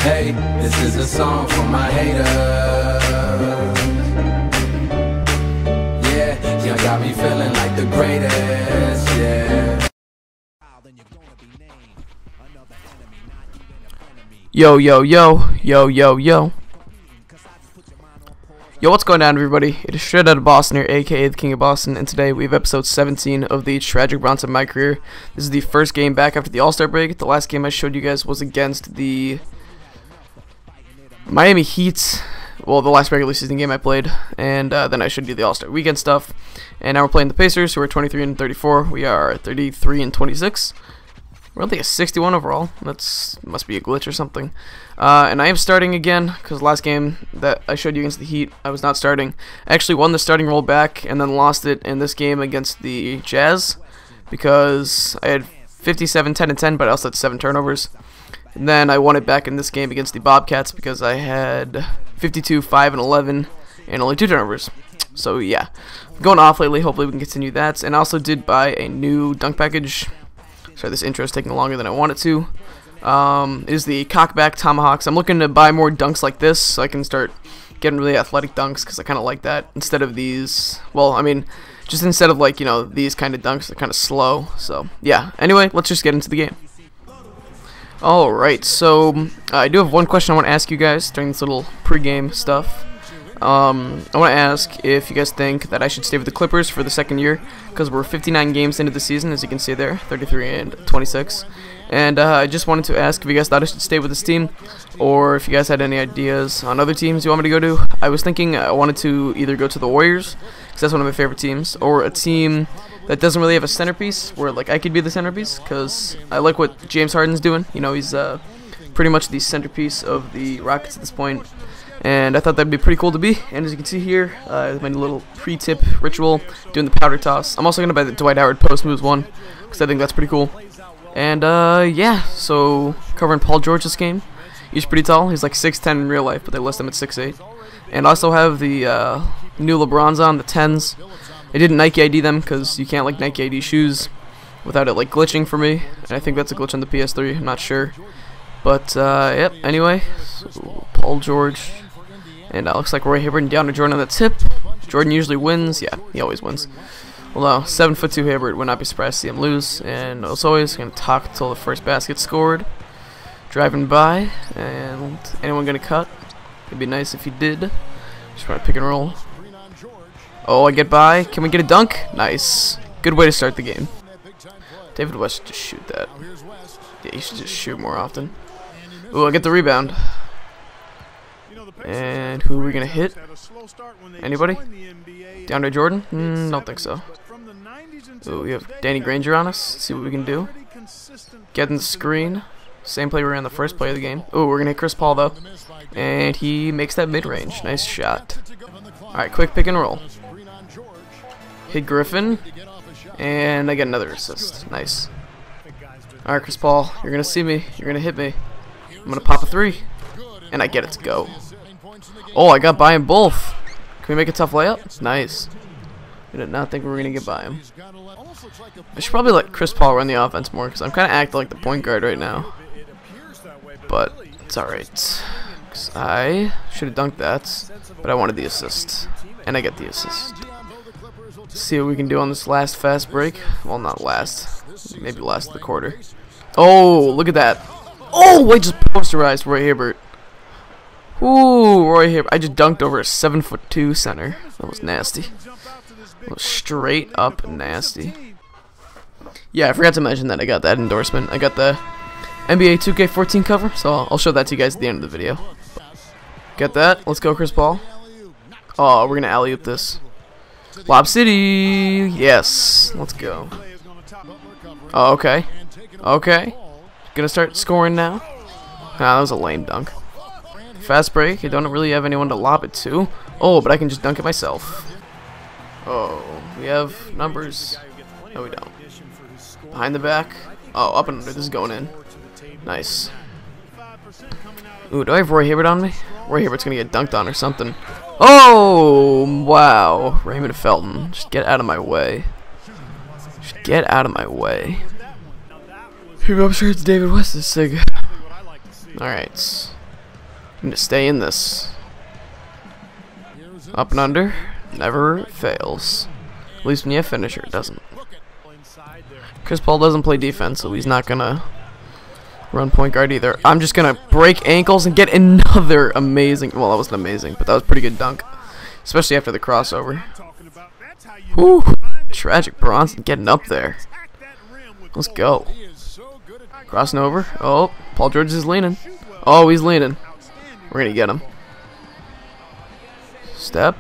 Hey, this is a song for my haters. Yeah, you got me feeling like the greatest, yeah. Yo, yo, yo, yo, yo, yo. Yo, what's going on, everybody? It is straight out of Boston here, aka the King of Boston, and today we have episode 17 of the tragic Bronson My Career. This is the first game back after the All-Star break. The last game I showed you guys was against the Miami Heat. Well, the last regular season game I played, and then I showed you the All-Star weekend stuff. And now we're playing the Pacers, who are 23 and 34. We are 33 and 26. We're only a 61 overall. That's must be a glitch or something. And I am starting again because last game that I showed you against the Heat, I was not starting. I actually won the starting role back and then lost it in this game against the Jazz because I had 57, 10, and 10, but I also had 7 turnovers. And then I won it back in this game against the Bobcats because I had 52, 5, and 11, and only 2 turnovers. So yeah, going off lately. Hopefully we can continue that. And I also did buy a new dunk package. Sorry, this intro is taking longer than I want it to. Is the cockback tomahawks. I'm looking to buy more dunks like this so I can start getting really athletic dunks because I kind of like that instead of these. Well, I mean, just instead of like, you know, these kind of dunks, they're kind of slow. So yeah. Anyway, let's just get into the game. All right. So I do have one question I want to ask you guys during this little pregame stuff. I want to ask if you guys think that I should stay with the Clippers for the second year, because we're 59 games into the season, as you can see there, 33 and 26. And I just wanted to ask if you guys thought I should stay with this team, or if you guys had any ideas on other teams you want me to go to. I was thinking I wanted to either go to the Warriors, because that's one of my favorite teams, or a team that doesn't really have a centerpiece, where like I could be the centerpiece, because I like what James Harden's doing. You know, he's pretty much the centerpiece of the Rockets at this point. And I thought that'd be pretty cool to be. And as you can see here, my little pre-tip ritual, doing the powder toss. I'm also going to buy the Dwight Howard post moves one, because I think that's pretty cool. And yeah, so covering Paul George this game. He's pretty tall. He's like 6'10 in real life, but they list him at 6'8. And I also have the new LeBrons on, the 10s. I didn't Nike ID them, because you can't like Nike ID shoes without it like glitching for me. And I think that's a glitch on the PS3, I'm not sure. But yep, anyway, so Paul George. And looks like Roy Hibbert and DeAndre Jordan on the tip. Jordan usually wins. Yeah, he always wins. Although 7'2" Hibbert, would not be surprised to see him lose. And as always, gonna talk until the first basket scored. Driving by, and anyone gonna cut? It'd be nice if he did. Just trying to pick and roll. Oh, I get by. Can we get a dunk? Nice. Good way to start the game. David West should just shoot that. Yeah, he should just shoot more often. Ooh, I get the rebound. And who are we going to hit? Anybody? DeAndre Jordan? Don't think so. Ooh, we have Danny Granger on us. Let's see what we can do. Getting the screen. Same play we ran the first play of the game. Ooh, we're going to hit Chris Paul, though. And he makes that mid-range. Nice shot. Alright, quick pick and roll. Hit Griffin. And I get another assist. Nice. Alright, Chris Paul, you're going to see me. You're going to hit me. I'm going to pop a 3. And I get it to go. Oh, I got by him both. Can we make a tough layup? Nice. I did not think we were going to get by him. I should probably let Chris Paul run the offense more, because I'm kind of acting like the point guard right now. But it's alright. I should have dunked that, but I wanted the assist. And I get the assist. Let's see what we can do on this last fast break. Well, not last. Maybe last of the quarter. Oh, look at that. Oh, I just posterized Roy Hibbert. Ooh, Roy Hibbert. I just dunked over a 7'2" center. That was nasty. That was straight up nasty. Yeah, I forgot to mention that I got that endorsement. I got the NBA 2K14 cover, so I'll show that to you guys at the end of the video. Get that? Let's go, Chris Paul. Oh, we're going to alley-oop this. Lob City! Yes. Let's go. Oh, okay. Okay. Gonna start scoring now. That was a lame dunk. Fast break. I don't really have anyone to lob it to. Oh, but I can just dunk it myself. Oh, we have numbers. No, we don't. Behind the back. Oh, up and under. This is going in. Nice. Ooh, do I have Roy Hibbert on me? Roy Hibbert's gonna get dunked on or something. Oh, wow. Raymond Felton. Just get out of my way. Just get out of my way. I'm sure it's David West is sick. Alright. Need to stay in this. Up and under. Never fails. At least when you have finisher, it doesn't. Chris Paul doesn't play defense, so he's not gonna run point guard either. I'm just gonna break ankles and get another amazing. Well, that wasn't amazing, but that was a pretty good dunk, especially after the crossover. Whew. Tragic Bronson getting up there. Let's go. Crossing over. Oh, Paul George is leaning. Oh, he's leaning. We're gonna get him. Step.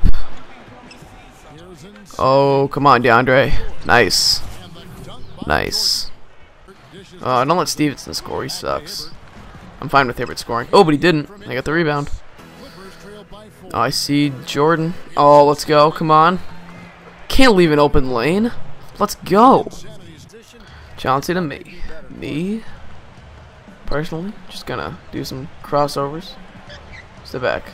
Oh, come on, DeAndre. Nice. Nice. Don't let Stevenson score. He sucks. I'm fine with Hibbert scoring. Oh, but he didn't. I got the rebound. Oh, I see Jordan. Oh, let's go. Come on. Can't leave an open lane. Let's go. Chauncey to me. Me, personally, just gonna do some crossovers. Step back.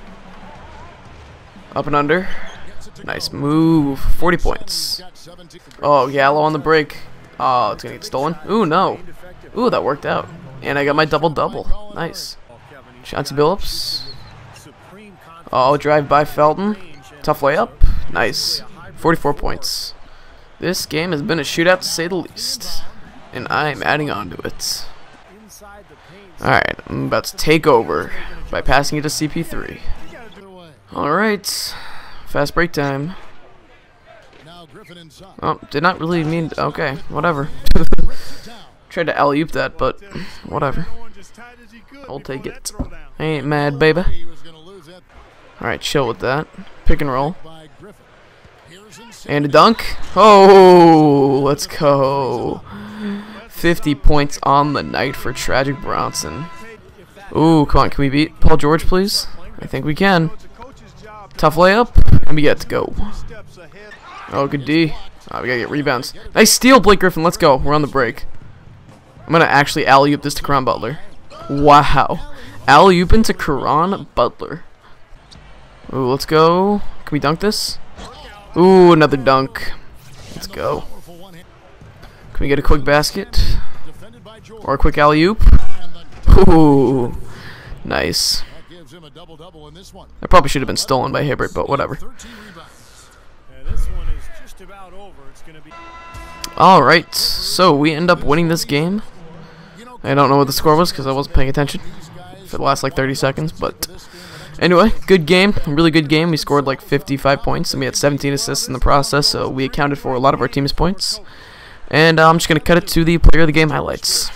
Up and under. Nice move. 40 points. Oh, Gallo on the break. Oh, it's gonna get stolen. Ooh, no. Ooh, that worked out. And I got my double-double. Nice. Chauncey Billups. Oh, drive by Felton. Tough layup. Nice. 44 points. This game has been a shootout to say the least. And I'm adding on to it. Alright, I'm about to take over by passing it to CP3. Alright. Fast break time. Oh, did not really mean. Okay, whatever. Tried to alley-oop that, but whatever. I'll take it. I ain't mad, baby. Alright, chill with that. Pick and roll. And a dunk. Oh, let's go. 50 points on the night for Tragic Bronson. Ooh, come on. Can we beat Paul George, please? I think we can. Tough layup, and we get to go. Oh, good D. Oh, we gotta get rebounds. Nice steal, Blake Griffin. Let's go. We're on the break. I'm gonna actually alley-oop this to Caron Butler. Wow. Alley-oop into Caron Butler. Ooh, let's go. Can we dunk this? Ooh, another dunk. Let's go. Can we get a quick basket? Or a quick alley-oop? Ooh, nice. That probably should have been stolen by Hibbert, but whatever. Alright, so we end up winning this game. I don't know what the score was because I wasn't paying attention for the last like 30 seconds, but anyway, good game, really good game. We scored like 55 points and we had 17 assists in the process, so we accounted for a lot of our team's points. And I'm just going to cut it to the player of the game highlights.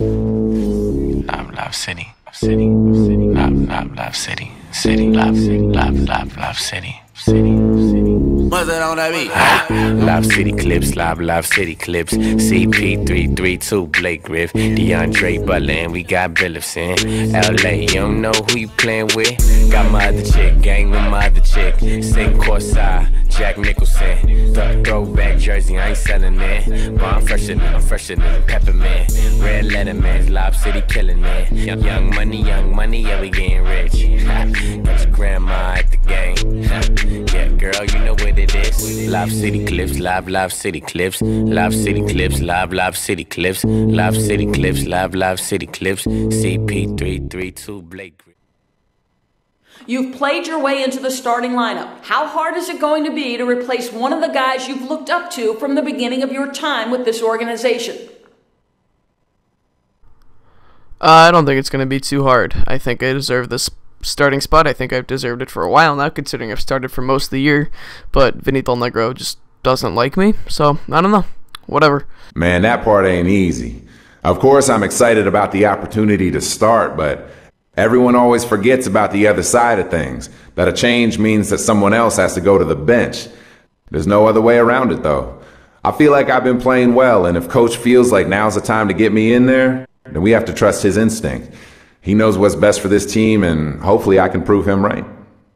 Love City, City, Love City, City, Love City, City. What's that on that beat? Love City Clips, Love City Clips. CP332, Blake Griff, DeAndre Butler, and we got Billups in LA. You don't know who you playing with? Got my other chick, gang with my other chick. Sing courtside, Jack Nicholson. Throwback jersey, I ain't selling it. But I'm fresher than Peppermint. Red Letterman, Love City killing it. Young money, yeah, we getting rich. Got your grandma at the game. Yeah, girl, you know what it is. Love City Clips, Love City Clips. Love City Clips, Love City Clips. Love City Clips, Love City Clips. CP332, Blake. You've played your way into the starting lineup. How hard is it going to be to replace one of the guys you've looked up to from the beginning of your time with this organization? I don't think it's going to be too hard. I think I deserve this starting spot. I think I've deserved it for a while now, considering I've started for most of the year. But Vinny Del Negro just doesn't like me, so I don't know. Whatever. Man, that part ain't easy. Of course, I'm excited about the opportunity to start, but everyone always forgets about the other side of things, that a change means that someone else has to go to the bench. There's no other way around it, though. I feel like I've been playing well, and if Coach feels like now's the time to get me in there, then we have to trust his instinct. He knows what's best for this team, and hopefully I can prove him right.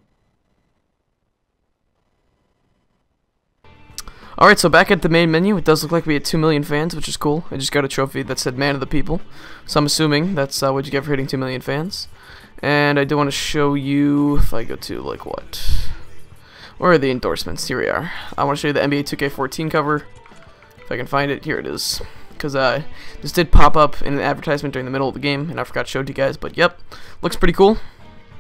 Alright, so back at the main menu, it does look like we had 2 million fans, which is cool. I just got a trophy that said Man of the People, so I'm assuming that's what you get for hitting 2 million fans. And I do want to show you, if I go to, like, what? Where are the endorsements? Here we are. I want to show you the NBA 2K14 cover. If I can find it, here it is. Because this did pop up in an advertisement during the middle of the game, and I forgot to show it to you guys, but yep, looks pretty cool.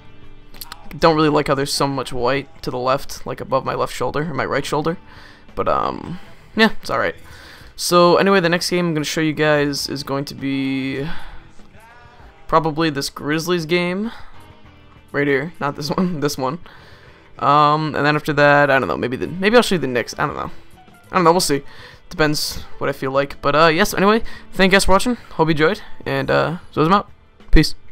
don't really like how there's so much white to the left, like above my left shoulder, or my right shoulder. But, yeah, it's alright. So, anyway, the next game I'm going to show you guys is going to be probably this Grizzlies game. Right here. Not this one. This one. And then after that, I don't know, maybe I'll show you the Knicks. I don't know, we'll see. Depends what I feel like. But, yes, anyway, thank you guys for watching. Hope you enjoyed. And, so I'm out. Peace.